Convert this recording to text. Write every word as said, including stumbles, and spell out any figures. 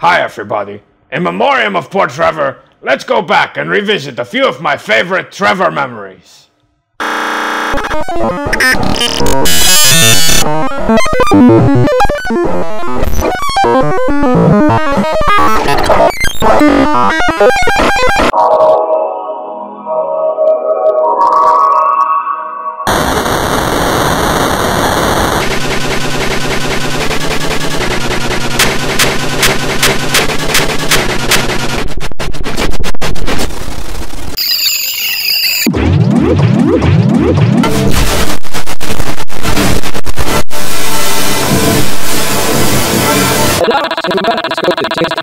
Hi everybody. In memoriam of poor Trevor, let's go back and revisit a few of my favorite Trevor memories. Let's go to the